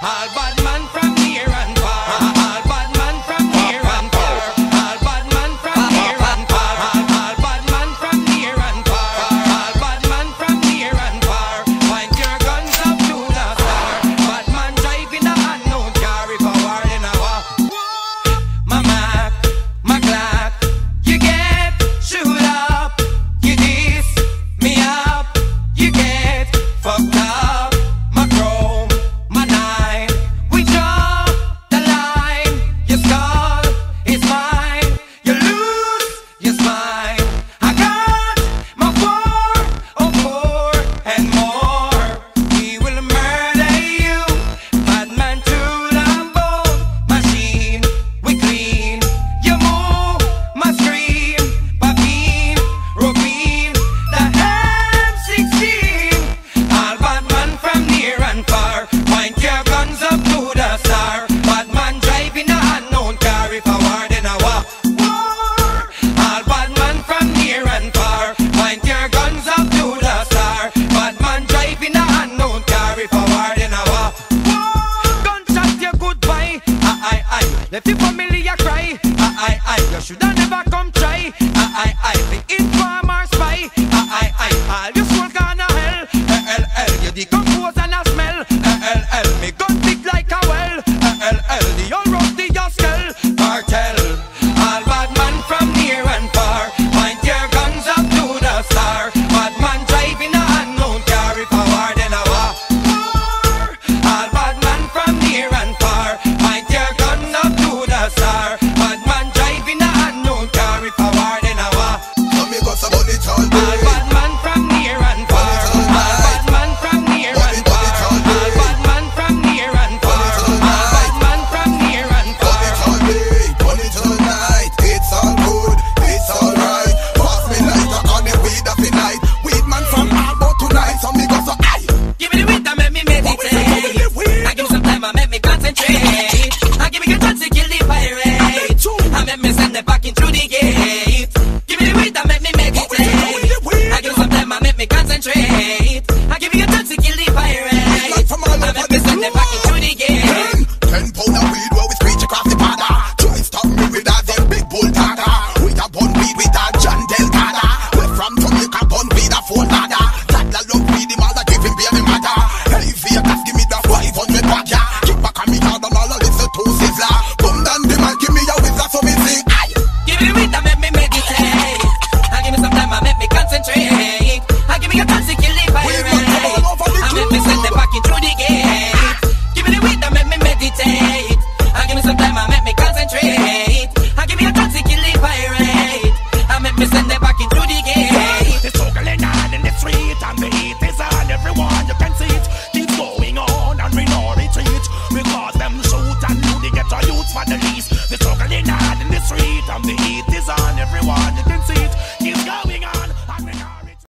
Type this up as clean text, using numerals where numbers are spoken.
All bad man from near and far. All bad man from near and far. All bad man from near and far. All bad man from near and far. All bad man from near and far. Point your guns up to the star. Bad man driving a unknown car. If I war in a war. My Mac, my Glock. You get shoot up. You diss me up. You get fucked up. My chrome, my nine. We draw the line. Your skull is mine. You lose, you smile. I got my 404 and more. We will murder you. Bad man to the bone. Machine, we clean. You move, my scream. Babine, Robin, the M16. All bad man from near and far. Point your guns up to the star. Bad man driving a unknown car. If I war, then I war. All bad man from near and far. Point your guns up to the star. Bad man driving a unknown car. If I war, then I war. Gunshot your goodbye. I. Left your family a cry. I. You shoulda never come try. I. The informer spy. I. All your soul gonna hell. You decompose and a smell. Me gun big like a well. The old rusty your skull. Cartel. All bad man from near and far. Point your guns up to the star. Bad man driving a unknown car. If I war, then I war. All bad man from near and far. Point your guns up to the star. Bad man driving a unknown car. If I war, then I war. So me got some money all All day. bad man from near and far. All bad man from near and far. All bad man from near and far. All bad man from near and far. All day, money all night. It's all good, it's all right. Pass me lighter on the weed of the night. Weed man from Albo tonight. So me got some aye. Give me the weed that make me meditate. I give me some time, I make me concentrate.